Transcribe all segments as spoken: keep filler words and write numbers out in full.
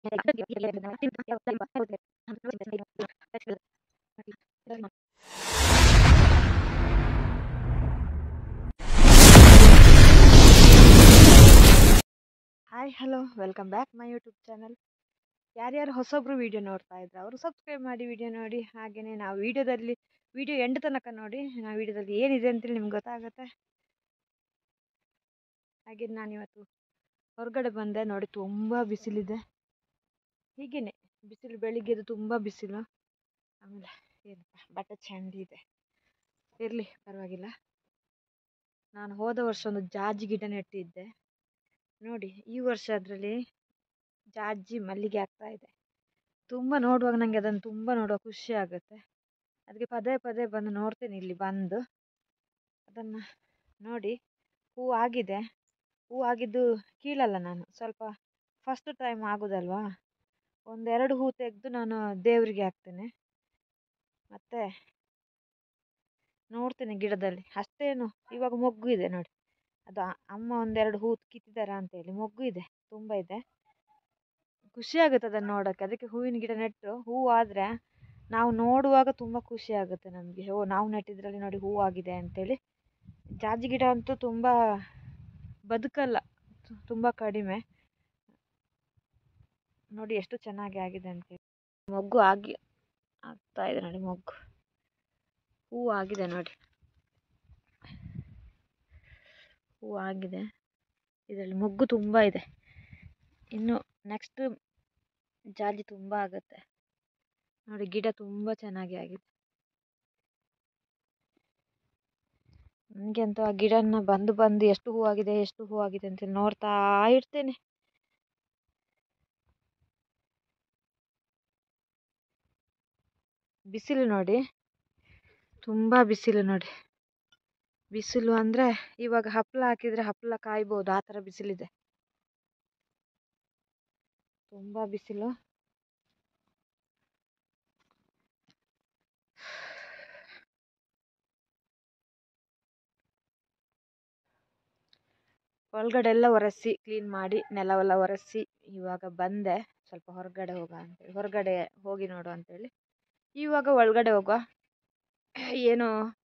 Hi hello welcome back my YouTube channel. ಯಾರ್ಯಾರು ಹೊಸೊಬ್ರು video ನೋಡ್ತಾ ಇದ್ರೆ ಅವರು ಸಬ್ಸ್ಕ್ರೈಬ್ ಮಾಡಿ ವಿಡಿಯೋ ನೋಡಿ. ಹಾಗೆಯೇ ನಾವು ವಿಡಿಯೋದಲ್ಲಿ ವಿಡಿಯೋ ಎಂಡ್ ತನಕ ನೋಡಿ. ನಾವು ವಿಡಿಯೋದಲ್ಲಿ ಏನಿದೆ ಅಂತೇಳಿ ನಿಮ್ಗೆ ಗೊತ್ತಾಗುತ್ತೆ. ಹಾಗೆ ನಾನಿವತ್ತು ಹೊರಗಡೆ ಬಂದೆ ನೋಡಿ, ತುಂಬ ಬಿಸಿಲಿದೆ. ಹೀಗೇನೆ ಬಿಸಿಲು, ಬೆಳಿಗ್ಗೆದು ತುಂಬ ಬಿಸಿಲು. ಆಮೇಲೆ ಏನಪ್ಪ ಬಟ್ಟೆ ಚಂಡಿ ಇದೆ, ಇರಲಿ ಪರವಾಗಿಲ್ಲ. ನಾನು ಹೋದ ವರ್ಷ ಒಂದು ಜಾಜಿ ಗಿಡ ನೆಟ್ಟಿದ್ದೆ ನೋಡಿ. ಈ ವರ್ಷ ಅದರಲ್ಲಿ ಜಾಜಿ ಮಲ್ಲಿಗೆ ಆಗ್ತಾ ಇದೆ. ತುಂಬ ನೋಡುವಾಗ ನನಗೆ ಅದನ್ನು ತುಂಬ ನೋಡುವ ಖುಷಿ ಆಗುತ್ತೆ. ಅದಕ್ಕೆ ಪದೇ ಪದೇ ಬಂದು ನೋಡ್ತೇನೆ ಇಲ್ಲಿ ಬಂದು. ಅದನ್ನು ನೋಡಿ, ಹೂ ಆಗಿದೆ. ಹೂ ಆಗಿದ್ದು ಕೀಳಲ್ಲ ನಾನು, ಸ್ವಲ್ಪ ಫಸ್ಟ್ ಟೈಮ್ ಆಗೋದಲ್ವಾ, ಒಂದೆರಡು ಹೂ ತೆಗೆದು ನಾನು ದೇವರಿಗೆ ಹಾಕ್ತೇನೆ. ಮತ್ತು ನೋಡ್ತೇನೆ ಗಿಡದಲ್ಲಿ ಅಷ್ಟೇನು. ಇವಾಗ ಮೊಗ್ಗು ಇದೆ ನೋಡಿ, ಅದು ಅಮ್ಮ ಒಂದೆರಡು ಹೂ ಕಿತ್ತಿದಾರ ಅಂತೇಳಿ ಮೊಗ್ಗು ಇದೆ, ತುಂಬ ಇದೆ. ಖುಷಿ ಆಗುತ್ತೆ ಅದನ್ನು ನೋಡೋಕ್ಕೆ. ಅದಕ್ಕೆ ಹೂವಿನ ಗಿಡ ನೆಟ್ಟು ಹೂ ಆದರೆ ನಾವು ನೋಡುವಾಗ ತುಂಬ ಖುಷಿ ಆಗುತ್ತೆ ನಮಗೆ. ಓ, ನಾವು ನೆಟ್ಟಿದ್ರಲ್ಲಿ ನೋಡಿ ಹೂ ಆಗಿದೆ ಅಂತೇಳಿ. ಜಾಜಿ ಗಿಡ ಅಂತೂ ತುಂಬ ಬದುಕಲ್ಲ, ತುಂಬ ಕಡಿಮೆ. ನೋಡಿ ಎಷ್ಟು ಚೆನ್ನಾಗಿ ಆಗಿದೆ ಅಂತೇಳಿ. ಮೊಗ್ಗು ಆಗಿ ಆಗ್ತಾ ಇದೆ ನೋಡಿ, ಮೊಗ್ಗು ಹೂ ಆಗಿದೆ ನೋಡಿ, ಹೂ ಆಗಿದೆ. ಇದರಲ್ಲಿ ಮೊಗ್ಗು ತುಂಬ ಇದೆ. ಇನ್ನು ನೆಕ್ಸ್ಟ್ ಜಾಜಿ ತುಂಬ ಆಗುತ್ತೆ ನೋಡಿ. ಗಿಡ ತುಂಬ ಚೆನ್ನಾಗಿ ಆಗಿದೆ. ನನಗೆ ಅಂತೂ ಆ ಗಿಡನ ಬಂದು ಬಂದು ಎಷ್ಟು ಹೂ ಆಗಿದೆ ಎಷ್ಟು ಹೂ ಆಗಿದೆ ಅಂತೇಳಿ ನೋಡ್ತಾ ಇರ್ತೇನೆ. ಬಿಸಿಲು ನೋಡಿ, ತುಂಬ ಬಿಸಿಲು ನೋಡಿ. ಬಿಸಿಲು ಅಂದರೆ ಇವಾಗ ಹಪ್ಪಳ ಹಾಕಿದರೆ ಹಪ್ಪಳ ಕಾಯ್ಬೋದು, ಆ ಥರ ಬಿಸಿಲಿದೆ. ತುಂಬ ಬಿಸಿಲು. ಒಳಗಡೆ ಎಲ್ಲ ಒರೆಸಿ ಕ್ಲೀನ್ ಮಾಡಿ ನೆಲವೆಲ್ಲ ಒರೆಸಿ ಇವಾಗ ಬಂದೆ. ಸ್ವಲ್ಪ ಹೊರಗಡೆ ಹೋಗ ಅಂತೇಳಿ, ಹೊರಗಡೆ ಹೋಗಿ ನೋಡು ಅಂತೇಳಿ ಇವಾಗ ಒಳಗಡೆ ಹೋಗುವ. ಏನು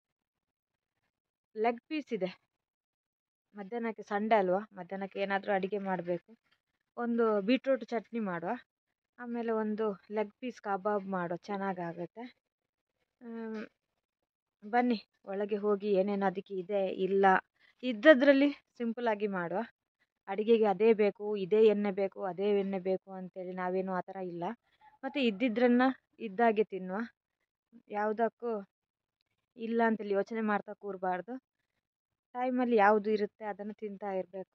ಲೆಗ್ ಪೀಸ್ ಇದೆ, ಮಧ್ಯಾಹ್ನಕ್ಕೆ ಸಂಡೆ ಅಲ್ವಾ, ಮಧ್ಯಾಹ್ನಕ್ಕೆ ಏನಾದರೂ ಅಡುಗೆ ಮಾಡಬೇಕು. ಒಂದು ಬೀಟ್ರೂಟ್ ಚಟ್ನಿ ಮಾಡುವ, ಆಮೇಲೆ ಒಂದು ಲೆಗ್ ಪೀಸ್ ಕಬಾಬ್ ಮಾಡುವ, ಚೆನ್ನಾಗಾಗುತ್ತೆ. ಬನ್ನಿ ಒಳಗೆ ಹೋಗಿ ಏನೇನು ಅದಕ್ಕೆ ಇದೆ ಇಲ್ಲ ಇದ್ದದ್ರಲ್ಲಿ ಸಿಂಪಲಾಗಿ ಮಾಡುವ. ಅಡುಗೆಗೆ ಅದೇ ಬೇಕು, ಇದೇ ಎಣ್ಣೆ ಬೇಕು, ಅದೇ ಎಣ್ಣೆ ಬೇಕು ಅಂತೇಳಿ ನಾವೇನು ಆ ಥರ ಇಲ್ಲ. ಮತ್ತು ಇದ್ದಿದ್ರನ್ನು ಇದ್ದಾಗೆ ತಿನ್ನುವ. ಯಾವುದಕ್ಕೂ ಇಲ್ಲ ಅಂತೇಳಿ ಯೋಚನೆ ಮಾಡ್ತಾ ಕೂರಬಾರ್ದು. ಟೈಮಲ್ಲಿ ಯಾವುದು ಇರುತ್ತೆ ಅದನ್ನು ತಿಂತಾ ಇರಬೇಕು.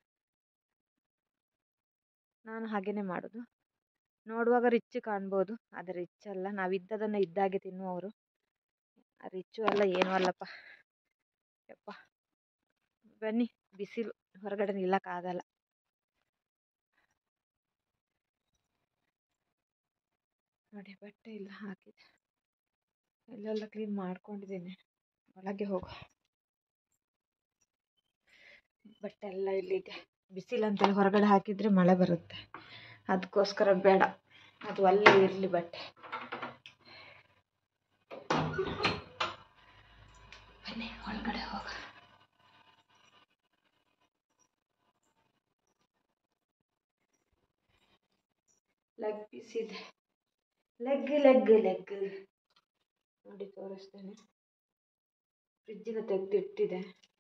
ನಾನು ಹಾಗೇ ಮಾಡೋದು. ನೋಡುವಾಗ ರಿಚ್ ಕಾಣ್ಬೋದು, ಆದರೆ ರಿಚ್ ಅಲ್ಲ. ನಾವು ಇದ್ದದನ್ನು ಇದ್ದಾಗೆ ತಿನ್ನುವವರು. ರಿಚ್ಚು ಅಲ್ಲ, ಏನೂ ಅಲ್ಲಪ್ಪ ಯಪ್ಪ. ಬನ್ನಿ, ಬಿಸಿಲು, ಹೊರಗಡೆ ನಿಲ್ಲಕ್ಕಾಗಲ್ಲ. ನೋಡಿ ಬಟ್ಟೆ ಇಲ್ಲ ಹಾಕಿದೆ, ಎಲ್ಲೆಲ್ಲ ಕ್ಲೀನ್ ಮಾಡ್ಕೊಂಡಿದ್ದೀನಿ. ಒಳಗೆ ಹೋಗು, ಬಟ್ಟೆ ಎಲ್ಲ ಇಲ್ಲಿದೆ. ಬಿಸಿಲು ಅಂತೇಳಿ ಹೊರಗಡೆ ಹಾಕಿದರೆ ಮಳೆ ಬರುತ್ತೆ, ಅದಕ್ಕೋಸ್ಕರ ಬೇಡ, ಅದು ಅಲ್ಲೇ ಇರಲಿ ಬಟ್ಟೆ. ಬನ್ನಿ ಒಳಗಡೆ ಹೋಗ. ಲೆಗ್ ಪೀಸ್ ಇದೆ, ಲೆಗ್ ಲೆಗ್ ಲೆಗ್ ನೋಡಿ ತೋರಿಸ್ತೇನೆ. ಫ್ರಿಜ್ಜಿನ ತೆಗೆದು ಇಟ್ಟಿದೆ.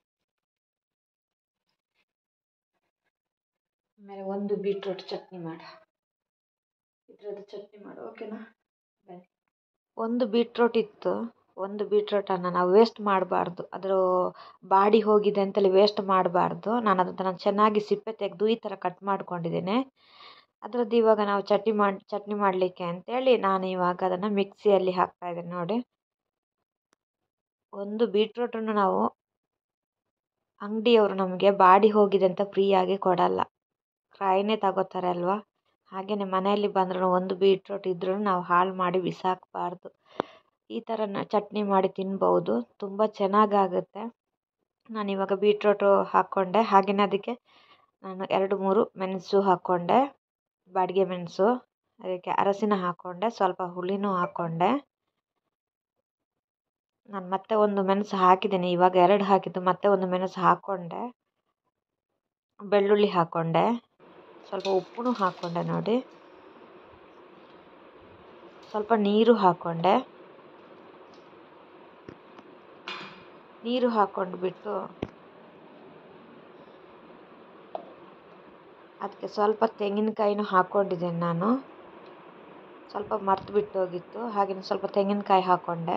ಆಮೇಲೆ ಒಂದು ಬೀಟ್ರೂಟ್ ಚಟ್ನಿ ಮಾಡು, ಇದ್ರದ್ದು ಚಟ್ನಿ ಮಾಡು, ಓಕೆನಾ? ಬನ್ನಿ. ಒಂದು ಬೀಟ್ರೂಟ್ ಇತ್ತು, ಒಂದು ಬೀಟ್ರೂಟನ್ನು ನಾವು ವೇಸ್ಟ್ ಮಾಡಬಾರ್ದು. ಅದರ ಬಾಡಿ ಹೋಗಿದೆ ಅಂತೇಳಿ ವೇಸ್ಟ್ ಮಾಡಬಾರ್ದು. ನಾನು ಅದನ್ನು ಚೆನ್ನಾಗಿ ಸಿಪ್ಪೆ ತೆಗೆದು ಈ ಥರ ಕಟ್ ಮಾಡ್ಕೊಂಡಿದ್ದೇನೆ. ಅದರದ್ದು ಇವಾಗ ನಾವು ಚಟ್ನಿ ಮಾಡಿ ಚಟ್ನಿ ಮಾಡಲಿಕ್ಕೆ ಅಂತೇಳಿ ನಾನು ಇವಾಗ ಅದನ್ನು ಮಿಕ್ಸಿಯಲ್ಲಿ ಹಾಕ್ತಾಯಿದ್ದೇನೆ ನೋಡಿ. ಒಂದು ಬೀಟ್ರೂಟನ್ನು ನಾವು ಅಂಗಡಿಯವರು ನಮಗೆ ಬಾಡಿ ಹೋಗಿದೆ ಅಂತ ಫ್ರೀಯಾಗಿ ಕೊಡಲ್ಲ, ಕಾಯಿನೇ ತಗೋತಾರೆ ಅಲ್ವಾ. ಹಾಗೆಯೇ ಮನೆಯಲ್ಲಿ ಬಂದ್ರೂ ಒಂದು ಬೀಟ್ರೂಟ್ ಇದ್ರೂ ನಾವು ಹಾಳು ಮಾಡಿ ಬಿಸಾಕಬಾರ್ದು. ಈ ಥರ ಚಟ್ನಿ ಮಾಡಿ ತಿನ್ಬೋದು, ತುಂಬ ಚೆನ್ನಾಗಾಗುತ್ತೆ. ನಾನಿವಾಗ ಬೀಟ್ರೂಟು ಹಾಕ್ಕೊಂಡೆ, ಹಾಗೆಯೇ ಅದಕ್ಕೆ ನಾನು ಎರಡು ಮೂರು ಮೆಣಸು ಹಾಕ್ಕೊಂಡೆ. ಬಾಡಿಗೆ ಮೆಣಸು, ಅದಕ್ಕೆ ಅರಸಿನ ಹಾಕ್ಕೊಂಡೆ, ಸ್ವಲ್ಪ ಹುಳಿನೂ ಹಾಕ್ಕೊಂಡೆ. ನಾನು ಮತ್ತೆ ಒಂದು ಮೆಣಸು ಹಾಕಿದ್ದೀನಿ, ಇವಾಗ ಎರಡು ಹಾಕಿದ್ದು, ಮತ್ತೆ ಒಂದು ಮೆಣಸು ಹಾಕ್ಕೊಂಡೆ. ಬೆಳ್ಳುಳ್ಳಿ ಹಾಕ್ಕೊಂಡೆ, ಸ್ವಲ್ಪ ಉಪ್ಪು ಹಾಕ್ಕೊಂಡೆ ನೋಡಿ. ಸ್ವಲ್ಪ ನೀರು ಹಾಕ್ಕೊಂಡೆ. ನೀರು ಹಾಕ್ಕೊಂಡು ಬಿಟ್ಟು ಅದಕ್ಕೆ ಸ್ವಲ್ಪ ತೆಂಗಿನಕಾಯಿನೂ ಹಾಕ್ಕೊಂಡಿದ್ದೇನೆ ನಾನು. ಸ್ವಲ್ಪ ಮರ್ತು ಬಿಟ್ಟು ಹೋಗಿತ್ತು, ಹಾಗೆ ಸ್ವಲ್ಪ ತೆಂಗಿನಕಾಯಿ ಹಾಕ್ಕೊಂಡೆ.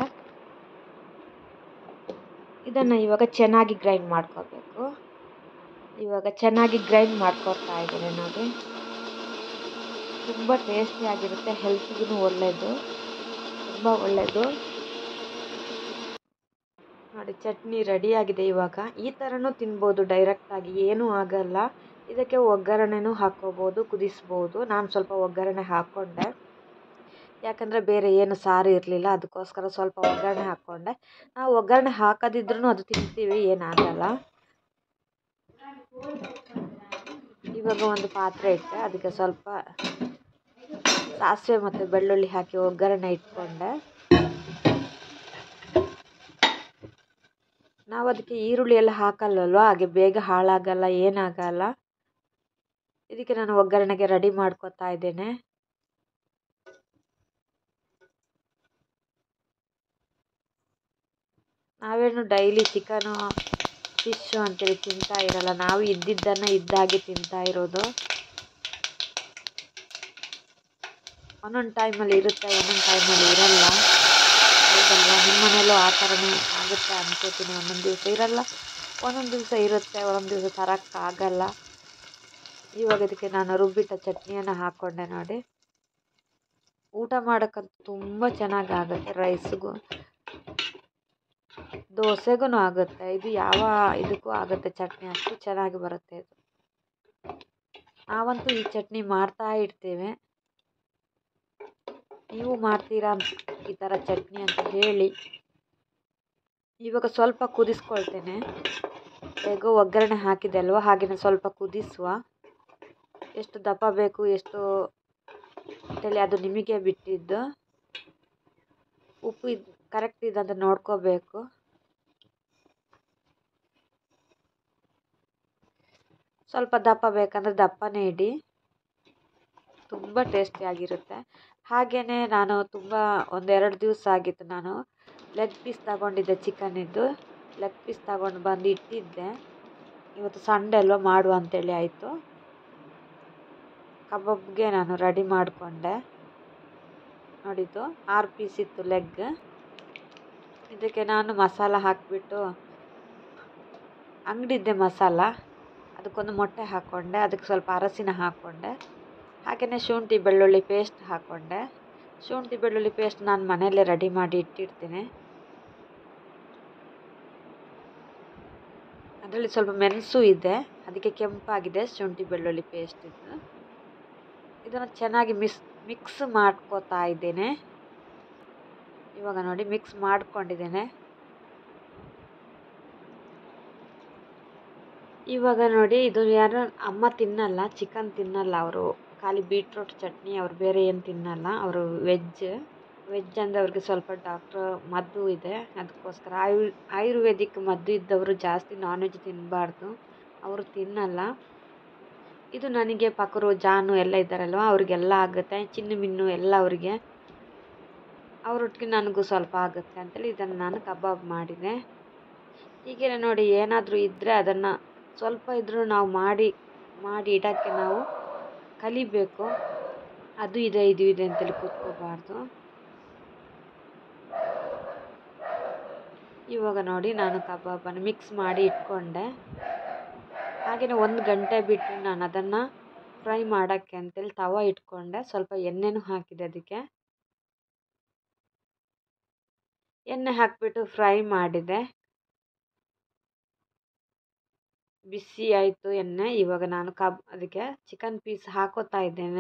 ಇದನ್ನು ಇವಾಗ ಚೆನ್ನಾಗಿ ಗ್ರೈಂಡ್ ಮಾಡ್ಕೋಬೇಕು. ಇವಾಗ ಚೆನ್ನಾಗಿ ಗ್ರೈಂಡ್ ಮಾಡ್ಕೊತಾ ಇದ್ದೇನೆ ನೋಡಿ. ತುಂಬ ಟೇಸ್ಟಿಯಾಗಿರುತ್ತೆ, ಹೆಲ್ತಿಗೂ ಒಳ್ಳೆಯದು, ತುಂಬ ಒಳ್ಳೆಯದು ನೋಡಿ. ಚಟ್ನಿ ರೆಡಿಯಾಗಿದೆ. ಇವಾಗ ಈ ಥರನೂ ತಿನ್ಬೋದು ಡೈರೆಕ್ಟಾಗಿ, ಏನೂ ಆಗಲ್ಲ. ಇದಕ್ಕೆ ಒಗ್ಗರಣೆನೂ ಹಾಕ್ಕೋಬೋದು, ಕುದಿಸ್ಬೋದು. ನಾನು ಸ್ವಲ್ಪ ಒಗ್ಗರಣೆ ಹಾಕ್ಕೊಂಡೆ, ಯಾಕಂದರೆ ಬೇರೆ ಏನು ಸಾರು ಇರಲಿಲ್ಲ, ಅದಕ್ಕೋಸ್ಕರ ಸ್ವಲ್ಪ ಒಗ್ಗರಣೆ ಹಾಕ್ಕೊಂಡೆ. ನಾವು ಒಗ್ಗರಣೆ ಹಾಕದಿದ್ರೂ ಅದು ತಿಂತೀವಿ, ಏನಾಗಲ್ಲ. ಇವಾಗ ಒಂದು ಪಾತ್ರೆ ಇಟ್ಟೆ, ಅದಕ್ಕೆ ಸ್ವಲ್ಪ ಸಾಸಿವೆ ಮತ್ತು ಬೆಳ್ಳುಳ್ಳಿ ಹಾಕಿ ಒಗ್ಗರಣೆ ಇಟ್ಕೊಂಡೆ. ನಾವು ಅದಕ್ಕೆ ಈರುಳ್ಳಿ ಎಲ್ಲ ಹಾಕಲ್ಲಲ್ವ, ಹಾಗೆ ಬೇಗ ಹಾಳಾಗಲ್ಲ, ಏನಾಗಲ್ಲ. ಇದಕ್ಕೆ ನಾನು ಒಗ್ಗರಣೆಗೆ ರೆಡಿ ಮಾಡ್ಕೊತಾ ಇದ್ದೇನೆ. ನಾವೇನು ಡೈಲಿ ಚಿಕನು ಫಿಶ್ಶು ಅಂತೇಳಿ ತಿಂತಾ ಇರಲ್ಲ, ನಾವು ಇದ್ದಿದ್ದನ್ನು ಇದ್ದಾಗೆ ತಿಂತಾ ಇರೋದು. ಒಂದೊಂದು ಟೈಮಲ್ಲಿ ಇರುತ್ತೆ, ಒಂದೊಂದು ಟೈಮಲ್ಲಿ ಇರಲ್ಲ, ಹೌದಲ್ವ? ನಿಮ್ಮ ಮನೆಯಲ್ಲೂ ಆ ಥರನೇ ಆಗುತ್ತೆ ಅನ್ಕೋತೀನಿ. ಒಂದೊಂದು ದಿವಸ ಇರಲ್ಲ, ಒಂದೊಂದು ದಿವಸ ಇರುತ್ತೆ, ಒಂದೊಂದು ದಿವಸ ತರೋಕ್ಕಾಗಲ್ಲ. ಇವಾಗ ಇದಕ್ಕೆ ನಾನು ರುಬ್ಬಿಟ್ಟ ಚಟ್ನಿಯನ್ನು ಹಾಕ್ಕೊಂಡೆ ನೋಡಿ. ಊಟ ಮಾಡೋಕ್ಕಂತೂ ತುಂಬ ಚೆನ್ನಾಗಿ ಆಗುತ್ತೆ, ರೈಸ್ಗೂ ದೋಸೆಗೂ ಆಗುತ್ತೆ. ಇದು ಯಾವ ಇದಕ್ಕೂ ಆಗುತ್ತೆ ಚಟ್ನಿ, ಅಷ್ಟು ಚೆನ್ನಾಗಿ ಬರುತ್ತೆ ಇದು. ನಾವಂತೂ ಈ ಚಟ್ನಿ ಮಾಡ್ತಾ ಇರ್ತೇವೆ. ನೀವು ಮಾಡ್ತೀರಾ ಈ ಥರ ಚಟ್ನಿ ಅಂತ ಹೇಳಿ. ಇವಾಗ ಸ್ವಲ್ಪ ಕುದಿಸ್ಕೊಳ್ತೇನೆ. ಹೇಗೋ ಒಗ್ಗರಣೆ ಹಾಕಿದೆ ಅಲ್ವ, ಹಾಗೆಯೇ ಸ್ವಲ್ಪ ಕುದಿಸುವ. ಎಷ್ಟು ದಪ್ಪ ಬೇಕು ಎಷ್ಟು ಅಂತೇಳಿ ಅದು ನಿಮಗೆ ಬಿಟ್ಟಿದ್ದು. ಉಪ್ಪು ಇದು ಕರೆಕ್ಟ್ ಇದೆ ಅಂತ ನೋಡ್ಕೋಬೇಕು. ಸ್ವಲ್ಪ ದಪ್ಪ ಬೇಕಂದರೆ ದಪ್ಪನೇ ಇಡಿ, ತುಂಬ ಟೇಸ್ಟಿಯಾಗಿರುತ್ತೆ. ಹಾಗೆಯೇ ನಾನು ತುಂಬ ಒಂದೆರಡು ದಿವಸ ಆಗಿತ್ತು, ನಾನು ಲೆಗ್ ಪೀಸ್ ತಗೊಂಡಿದ್ದೆ, ಚಿಕನಿದ್ದು ಲೆಗ್ ಪೀಸ್ ತಗೊಂಡು ಬಂದು ಇಟ್ಟಿದ್ದೆ. ಇವತ್ತು ಸಂಡೇ ಅಲ್ವ, ಮಾಡುವ ಅಂತೇಳಿ ಆಯಿತು. ಕಬಾಬ್ಗೆ ನಾನು ರೆಡಿ ಮಾಡಿಕೊಂಡೆ. ನೋಡಿದ್ದು ಆರು ಪೀಸ್ ಇತ್ತು ಲೆಗ್. ಇದಕ್ಕೆ ನಾನು ಮಸಾಲ ಹಾಕಿಬಿಟ್ಟು, ಅಂಗಡಿದ್ದೆ ಮಸಾಲ, ಅದಕ್ಕೊಂದು ಮೊಟ್ಟೆ ಹಾಕ್ಕೊಂಡೆ, ಅದಕ್ಕೆ ಸ್ವಲ್ಪ ಅರಸಿನ ಹಾಕ್ಕೊಂಡೆ. ಹಾಗೆಯೇ ಶುಂಠಿ ಬೆಳ್ಳುಳ್ಳಿ ಪೇಸ್ಟ್ ಹಾಕ್ಕೊಂಡೆ. ಶುಂಠಿ ಬೆಳ್ಳುಳ್ಳಿ ಪೇಸ್ಟ್ ನಾನು ಮನೆಯಲ್ಲೇ ರೆಡಿ ಮಾಡಿ ಇಟ್ಟಿರ್ತೀನಿ. ಅದರಲ್ಲಿ ಸ್ವಲ್ಪ ಮೆಣಸು ಇದೆ, ಅದಕ್ಕೆ ಕೆಂಪಾಗಿದೆ ಶುಂಠಿ ಬೆಳ್ಳುಳ್ಳಿ ಪೇಸ್ಟ್ ಇದ್ದು. ಇದನ್ನು ಚೆನ್ನಾಗಿ ಮಿಕ್ಸ್ ಮಿಕ್ಸ್ ಮಾಡ್ಕೋತಾ ಇದ್ದೇನೆ. ಇವಾಗ ನೋಡಿ ಮಿಕ್ಸ್ ಮಾಡ್ಕೊಂಡಿದ್ದೇನೆ. ಇವಾಗ ನೋಡಿ, ಇದು ಯಾರು ಅಮ್ಮ ತಿನ್ನಲ್ಲ, ಚಿಕನ್ ತಿನ್ನಲ್ಲ ಅವರು, ಖಾಲಿ ಬೀಟ್ರೂಟ್ ಚಟ್ನಿ, ಅವ್ರು ಬೇರೆ ಏನು ತಿನ್ನಲ್ಲ. ಅವರು ವೆಜ್ ವೆಜ್ ಅಂದರೆ ಅವ್ರಿಗೆ ಸ್ವಲ್ಪ ಡಾಕ್ಟ್ರ್ ಮದ್ದು ಇದೆ, ಅದಕ್ಕೋಸ್ಕರ ಆಯು ಆಯುರ್ವೇದಿಕ್ ಮದ್ದು ಇದ್ದವರು ಜಾಸ್ತಿ ನಾನ್ ವೆಜ್ ತಿನ್ನಬಾರ್ದು, ಅವರು ತಿನ್ನಲ್ಲ. ಇದು ನನಗೆ ಪಕರು ಜಾನು ಎಲ್ಲ ಇದ್ದಾರಲ್ವ, ಅವ್ರಿಗೆಲ್ಲ ಆಗುತ್ತೆ. ಚಿನ್ನು ಮಿನ್ನು ಎಲ್ಲ ಅವರಿಗೆ, ಅವರೊಟ್ಟಿಗೆ ನನಗೂ ಸ್ವಲ್ಪ ಆಗುತ್ತೆ ಅಂತೇಳಿ ಇದನ್ನು ನಾನು ಕಬಾಬ್ ಮಾಡಿದೆ. ಹೀಗೆ ನೋಡಿ, ಏನಾದರೂ ಇದ್ದರೆ ಅದನ್ನು ಸ್ವಲ್ಪ ಇದ್ದರೂ ನಾವು ಮಾಡಿ ಮಾಡಿ ಇಡೋಕ್ಕೆ ನಾವು ಕಲಿಬೇಕು. ಅದು ಇದೆ ಇದು ಇದೆ ಅಂತೇಳಿ ಕೂತ್ಕೋಬಾರ್ದು. ಇವಾಗ ನೋಡಿ, ನಾನು ಕಬಾಬನ್ನು ಮಿಕ್ಸ್ ಮಾಡಿ ಇಟ್ಕೊಂಡೆ. ಹಾಗೆಯೇ ಒಂದು ಗಂಟೆ ಬಿಟ್ಟು ನಾನು ಅದನ್ನು ಫ್ರೈ ಮಾಡೋಕ್ಕೆ ಅಂತೇಳಿ ತವ ಇಟ್ಕೊಂಡೆ. ಸ್ವಲ್ಪ ಎಣ್ಣೆನೂ ಹಾಕಿದೆ, ಅದಕ್ಕೆ ಎಣ್ಣೆ ಹಾಕಿಬಿಟ್ಟು ಫ್ರೈ ಮಾಡಿದೆ. ಬಿಸಿ ಆಯಿತು ಎಣ್ಣೆ. ಇವಾಗ ನಾನು ಕಬ್ ಅದಕ್ಕೆ ಚಿಕನ್ ಪೀಸ್ ಹಾಕೋತಾ ಇದ್ದೇನೆ.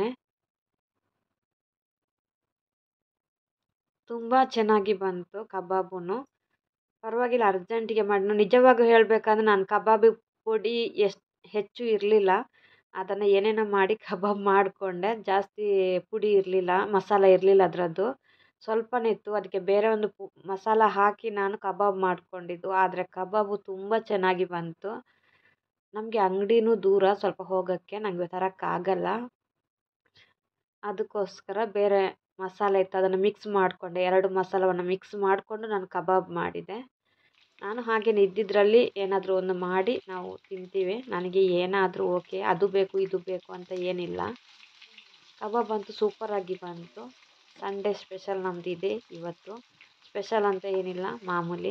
ತುಂಬ ಚೆನ್ನಾಗಿ ಬಂತು ಕಬಾಬು, ಪರವಾಗಿಲ್ಲ. ಅರ್ಜೆಂಟಿಗೆ ಮಾಡಿ, ನಿಜವಾಗ ಹೇಳಬೇಕಂದ್ರೆ ನಾನು ಕಬಾಬಿ ಪುಡಿ ಎಷ್ಟು ಹೆಚ್ಚು ಇರಲಿಲ್ಲ, ಅದನ್ನು ಏನೇನೋ ಮಾಡಿ ಕಬಾಬ್ ಮಾಡಿಕೊಂಡೆ. ಜಾಸ್ತಿ ಪುಡಿ ಇರಲಿಲ್ಲ, ಮಸಾಲ ಇರಲಿಲ್ಲ ಅದರದ್ದು, ಸ್ವಲ್ಪನೇ ಇತ್ತು. ಅದಕ್ಕೆ ಬೇರೆ ಒಂದು ಪು ಮಸಾಲ ಹಾಕಿ ನಾನು ಕಬಾಬ್ ಮಾಡಿಕೊಂಡಿದ್ದು. ಆದರೆ ಕಬಾಬು ತುಂಬ ಚೆನ್ನಾಗಿ ಬಂತು. ನಮಗೆ ಅಂಗಡಿನೂ ದೂರ ಸ್ವಲ್ಪ ಹೋಗೋಕ್ಕೆ, ನನಗೆ ತರೋಕ್ಕಾಗಲ್ಲ. ಅದಕ್ಕೋಸ್ಕರ ಬೇರೆ ಮಸಾಲೆ ಇತ್ತು, ಅದನ್ನು ಮಿಕ್ಸ್ ಮಾಡಿಕೊಂಡೆ. ಎರಡು ಮಸಾಲವನ್ನು ಮಿಕ್ಸ್ ಮಾಡಿಕೊಂಡು ನಾನು ಕಬಾಬ್ ಮಾಡಿದೆ. ನಾನು ಹಾಗೇನೆ ಇದ್ದಿದ್ದರಲ್ಲಿ ಏನಾದರೂ ಒಂದು ಮಾಡಿ ನಾವು ತಿಂತೀವಿ. ನನಗೆ ಏನಾದರೂ ಓಕೆ, ಅದು ಬೇಕು ಇದು ಬೇಕು ಅಂತ ಏನಿಲ್ಲ. ಕಬಾಬ್ ಅಂತೂ ಸೂಪರಾಗಿ ಬಂತು. ಸಂಡೇ ಸ್ಪೆಷಲ್ ನಮ್ಮದು ಇದೆ ಇವತ್ತು. ಸ್ಪೆಷಲ್ ಅಂತ ಏನಿಲ್ಲ, ಮಾಮೂಲಿ.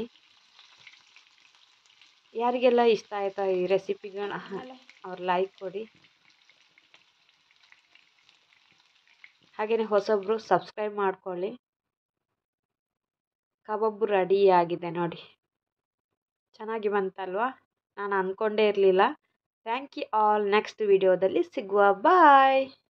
ಯಾರಿಗೆಲ್ಲ ಇಷ್ಟ ಆಯ್ತಾ ಈ ರೆಸಿಪಿಗಳ ಅವ್ರು ಲೈಕ್ ಕೊಡಿ. ಹಾಗೆಯೇ ಹೊಸಬ್ರು ಸಬ್ಸ್ಕ್ರೈಬ್ ಮಾಡ್ಕೊಳ್ಳಿ. ಕಬಾಬು ರೆಡಿಯಾಗಿದೆ ನೋಡಿ, ಚೆನ್ನಾಗಿ ಬಂತಲ್ವಾ? ನಾನು ಅಂದ್ಕೊಂಡೇ ಇರಲಿಲ್ಲ. Thank you all. ನೆಕ್ಸ್ಟ್ ವಿಡಿಯೋದಲ್ಲಿ ಸಿಗುವ. ಬಾಯ್.